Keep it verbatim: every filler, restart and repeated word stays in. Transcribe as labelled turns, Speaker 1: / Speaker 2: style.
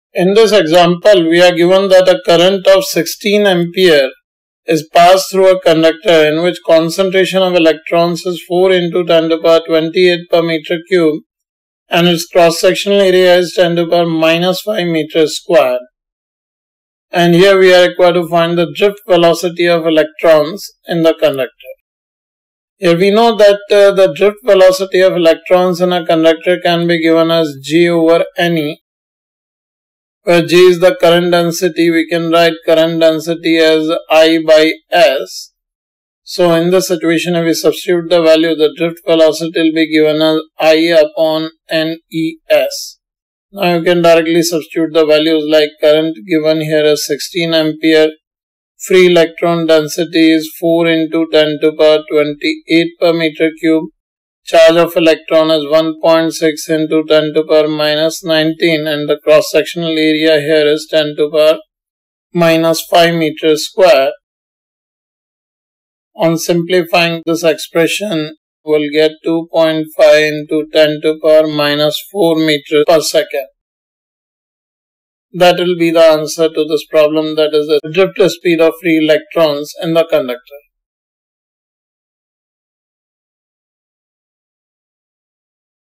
Speaker 1: In this example, we are given that a current of sixteen ampere is passed through a conductor in which concentration of electrons is four into ten to the power twenty-eight per meter cube and its cross-sectional area is ten to the power minus five meters squared. And here we are required to find the drift velocity of electrons in the conductor. Here we know that uh, the drift velocity of electrons in a conductor can be given as G over N E, where G is the current density. We can write current density as I by S. So in this situation, if we substitute the value, the drift velocity will be given as I upon N E S. Now you can directly substitute the values, like current given here is sixteen ampere. Free electron density is four into ten to the power twenty-eight per meter cube. Charge of electron is one point six into ten to the power minus nineteen, and the cross-sectional area here is ten to the power minus five meters square. On simplifying this expression, we'll get two point five into ten to the power minus four meters per second. That will be the answer to this problem, that is the drift speed of free electrons in the conductor.